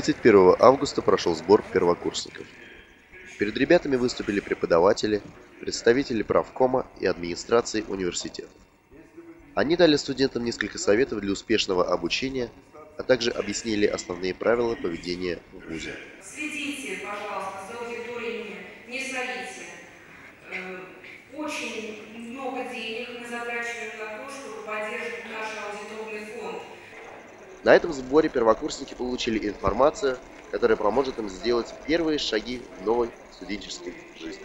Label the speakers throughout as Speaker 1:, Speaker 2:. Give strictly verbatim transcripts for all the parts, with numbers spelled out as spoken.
Speaker 1: тридцать первого августа прошел сбор первокурсников. Перед ребятами выступили преподаватели, представители правкома и администрации университета. Они дали студентам несколько советов для успешного обучения, а также объяснили основные правила поведения в вузе.
Speaker 2: Следите, пожалуйста, за аудиториями, не солите. Очень много денег мы затрачиваем на то, чтобы поддерживать наш аудиторный фонд.
Speaker 1: На этом сборе первокурсники получили информацию, которая поможет им сделать первые шаги в новой студенческой жизни.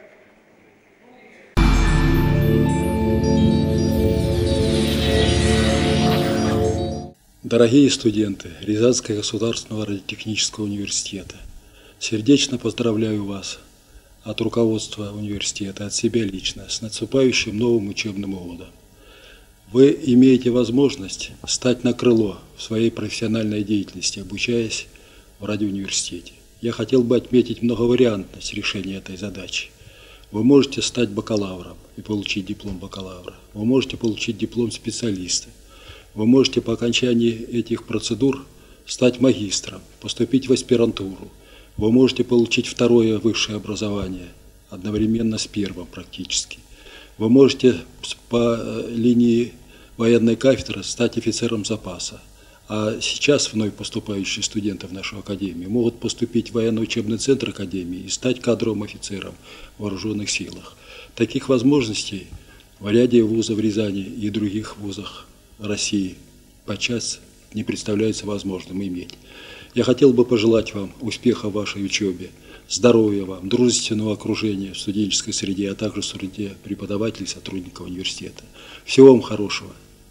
Speaker 3: Дорогие студенты Рязанского государственного радиотехнического университета, сердечно поздравляю вас от руководства университета, от себя лично, с наступающим новым учебным годом. Вы имеете возможность стать на крыло в своей профессиональной деятельности, обучаясь в радиоуниверситете. Я хотел бы отметить многовариантность решения этой задачи. Вы можете стать бакалавром и получить диплом бакалавра. Вы можете получить диплом специалиста. Вы можете по окончании этих процедур стать магистром, поступить в аспирантуру. Вы можете получить второе высшее образование, одновременно с первым практически. Вы можете по линии военной кафедры стать офицером запаса. А сейчас вновь поступающие студенты в нашу академию могут поступить в военно-учебный центр академии и стать кадровым офицером в вооруженных силах. Таких возможностей в ряде вузов в Рязани и других вузах России подчас не представляется возможным иметь. Я хотел бы пожелать вам успеха в вашей учебе, здоровья вам, дружественного окружения в студенческой среде, а также в среде преподавателей и сотрудников университета. Всего вам хорошего.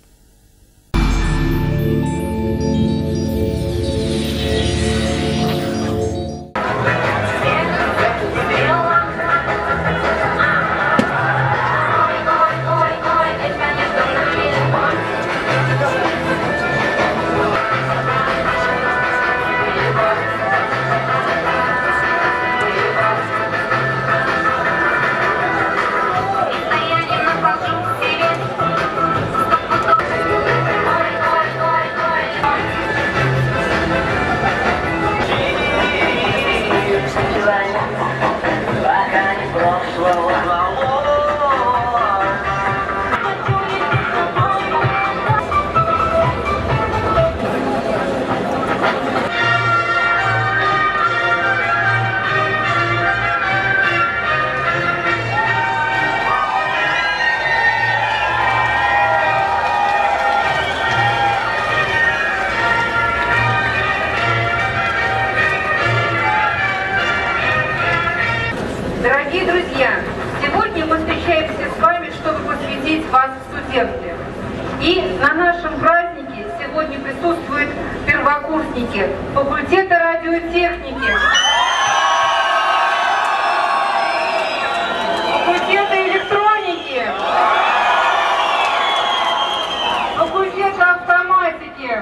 Speaker 2: Дорогие друзья, сегодня мы встречаемся с вами, чтобы посвятить вас в студенты. И на нашем празднике сегодня присутствуют первокурсники факультета радиотехники, факультета электроники, факультета автоматики,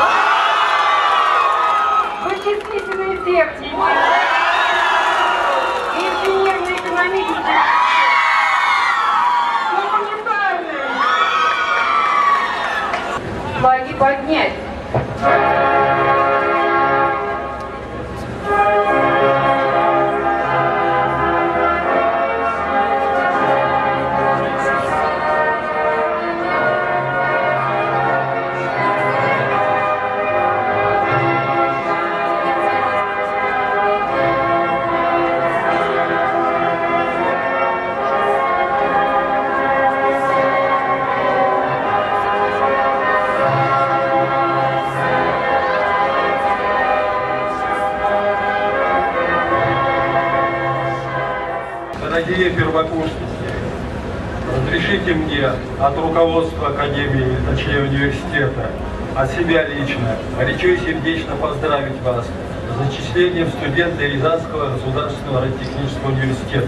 Speaker 2: вычислительной техники, инженерно-экономической, гуманитарной. Флаги поднять.
Speaker 4: Дорогие первокурсники, разрешите мне от руководства Академии, точнее университета, от себя лично, горячо и сердечно поздравить вас с зачислением в студенты Рязанского государственного радиотехнического университета.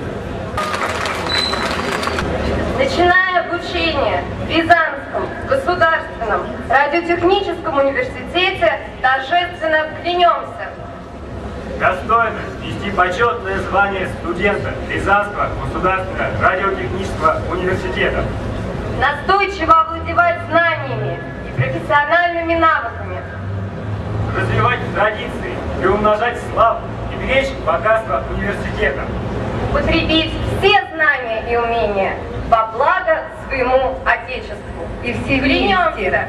Speaker 5: Начиная обучение в Рязанском государственном радиотехническом университете, торжественно клянемся
Speaker 6: достойно нести почетное звание студента Рязанского государственного радиотехнического университета,
Speaker 5: настойчиво овладевать знаниями и профессиональными навыками,
Speaker 6: развивать традиции приумножать славу и беречь богатство университета.
Speaker 5: Употребить все знания и умения во благо своему Отечеству.
Speaker 2: И все
Speaker 5: Клянемся!
Speaker 2: вместе.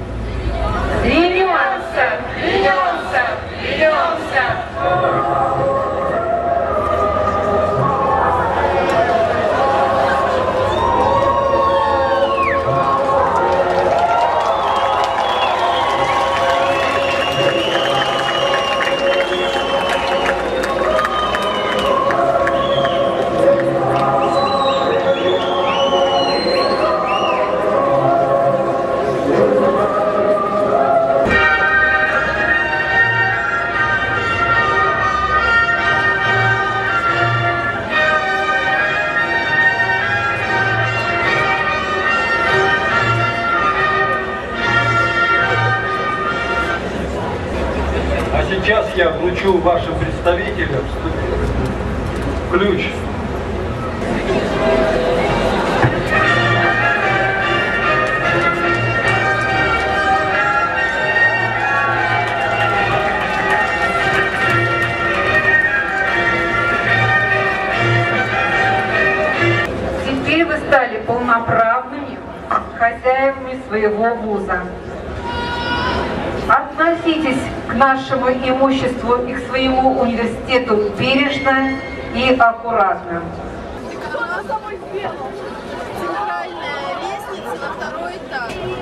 Speaker 2: Клянемся! Клянемся! Клянемся!
Speaker 4: Сейчас я вручу вашим представителям ключ.
Speaker 2: Теперь вы стали полноправными хозяевами своего вуза. Относитесь к нашему имуществу и к своему университету бережно и аккуратно.
Speaker 7: Она собой сделала. Центральная лестница на второй этаж.